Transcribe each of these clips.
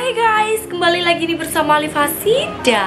Hai guys, kembali lagi nih bersama Liva Sida.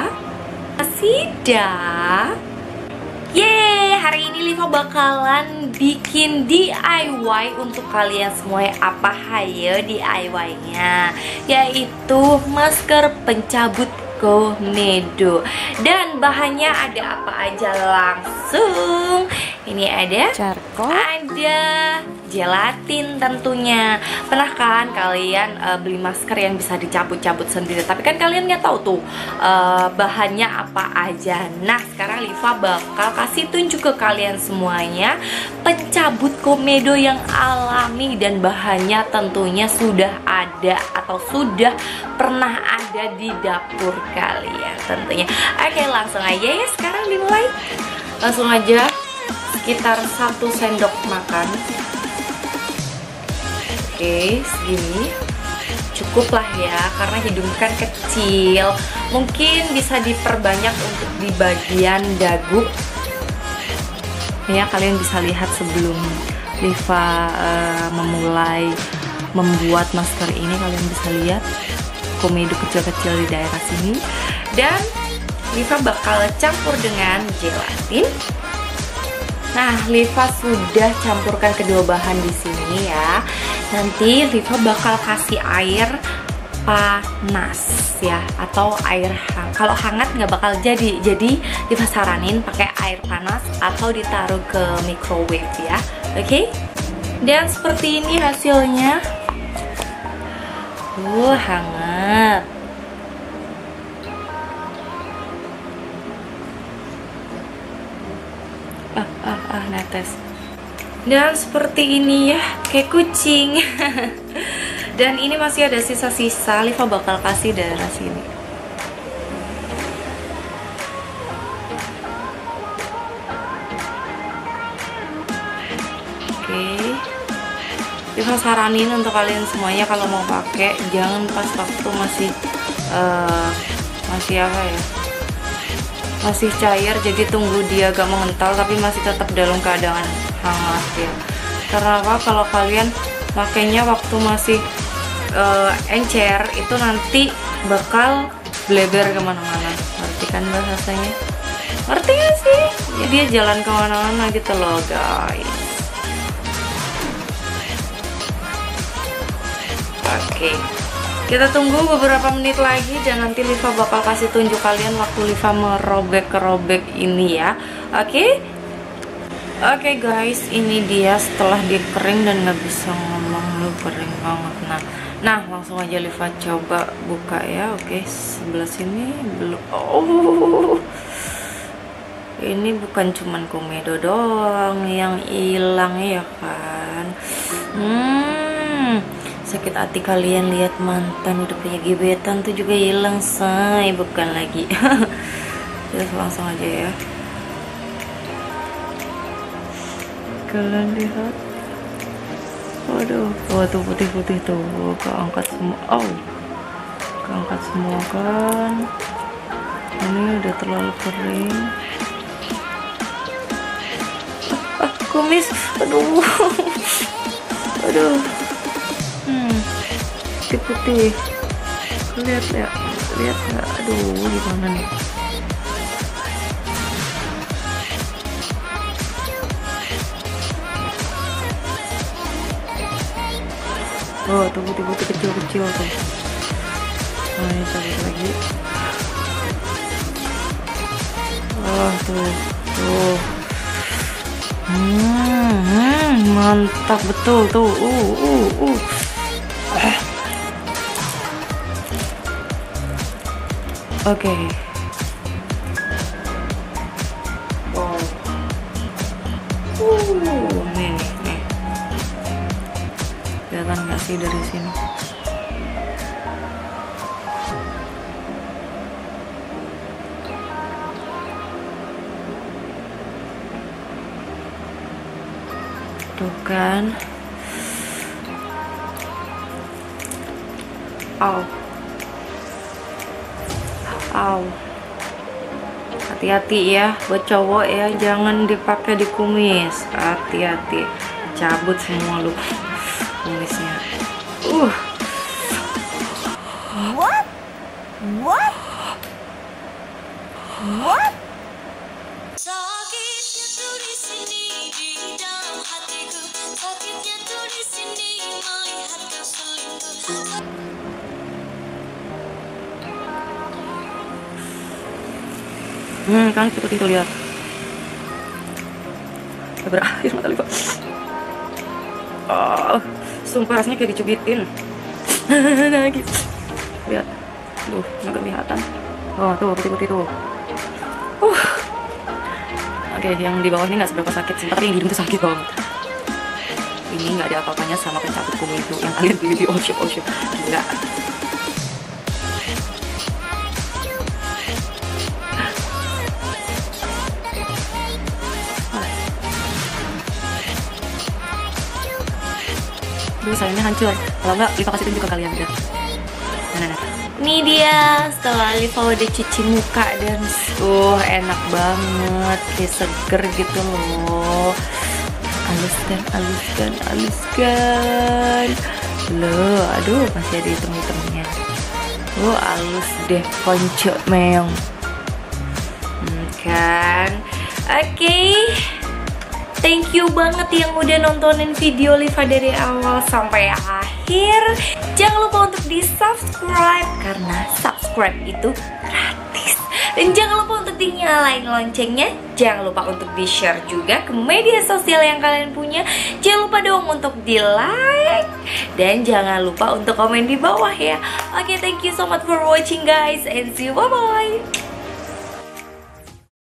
Yeay, hari ini Liva bakalan bikin DIY untuk kalian semua. Apa hayo DIY-nya? Yaitu masker pencabut komedo. Dan bahannya ada apa aja langsung. Ini ada charcoal, ada gelatin tentunya. Pernah kan kalian beli masker yang bisa dicabut-cabut sendiri, tapi kan kalian nggak tahu tuh bahannya apa aja. Nah, sekarang Liva bakal kasih tunjuk ke kalian semuanya pencabut komedo yang alami, dan bahannya tentunya sudah ada atau sudah pernah ada di dapur kalian tentunya. Oke, langsung aja ya, sekarang dimulai. Langsung aja, sekitar 1 sendok makan. Oke, segini cukup lah ya, karena hidung kan kecil. Mungkin bisa diperbanyak untuk di bagian dagu ya. Kalian bisa lihat sebelum Liva memulai membuat masker ini, kalian bisa lihat komedo kecil-kecil di daerah sini. Dan Liva bakal campur dengan gelatin. Nah, Liva sudah campurkan kedua bahan di sini ya. Nanti Liva bakal kasih air panas ya, atau air hangat. Kalau hangat nggak bakal jadi. Jadi Liva saranin pakai air panas atau ditaruh ke microwave ya. Oke? Dan seperti ini hasilnya. Hangat. Netes. Dan seperti ini ya, kayak kucing. Dan ini masih ada sisa-sisa, Liva bakal kasih daerah sini. Oke, Liva saranin untuk kalian semuanya kalau mau pakai, jangan pas waktu masih apa ya, masih cair. Jadi tunggu dia agak mengental tapi masih tetap dalam keadaan hangat ya. Karena apa? Kalau kalian makainya waktu masih encer, itu nanti bakal bleber kemana-mana. Ngerti kan bahasanya? Ngerti gak sih? Ya, dia jalan kemana-mana gitu loh guys. Oke, kita tunggu beberapa menit lagi, dan nanti Liva bakal kasih tunjuk kalian waktu Liva merobek-kerobek ini ya. Oke guys, ini dia setelah dia kering dan nggak bisa ngomong, lu kering banget. Nah langsung aja Liva coba buka ya. Oke, sebelah sini belum. Oh, ini bukan cuman komedo doang yang hilang ya kan. Sakit hati kalian lihat mantan udah punya gebetan tuh juga hilang, say, bukan lagi. Terus langsung aja ya. Kalian lihat, waduh, tuh putih-putih tuh, keangkat semua. Oh, keangkat semua kan. Ini udah terlalu kering. Kumis, aduh. Putih, lihat ya, lihat nggak? Aduh, gimana nih? Oh, tuh putih-putih kecil-kecil tuh. Nah, ini cabut lagi. Oh, tuh. Mantap betul tuh. Oke. Wow. Nih. Kelihatan nggak sih dari sini? Tuh kan. Hati-hati ya buat cowok ya, jangan dipakai di kumis. Hati-hati, cabut semua lu kumisnya. What? What? What? Sakitnya tuh di sini di dalam hatiku, sakitnya tuh di sini melihat kau selingkuh. Kan seperti itu lihat. Berakhir mata Liva. Sumpah rasanya kayak dicubitin. Gitu. Lihat. Tuh, nggak kelihatan. Oh, tuh putih-putih tuh. Oke, yang di bawah ini nggak seberapa sakit sih, tapi yang di hidung tuh sakit banget. Ini nggak ada apa-apanya sama pencabut kumis itu yang kalian beli di all shop. Gila. Duh, sayangnya hancur. Kalau nggak, Liva kasih tunjuk ke kalian ya. Nah. Ini dia setelah Liva udah cuci muka dan enak banget, kayak seger gitu loh. Aluskan. Loh, aduh masih ada hitam-hitamnya. Alus deh, ponco meong. Kan? Oke. Thank you banget yang udah nontonin video Liva dari awal sampai akhir. Jangan lupa untuk di subscribe karena subscribe itu gratis. Dan jangan lupa untuk dinyalain loncengnya. Jangan lupa untuk di share juga ke media sosial yang kalian punya. Jangan lupa dong untuk di like. Dan jangan lupa untuk komen di bawah ya. Oke, thank you so much for watching guys. And see you, bye bye.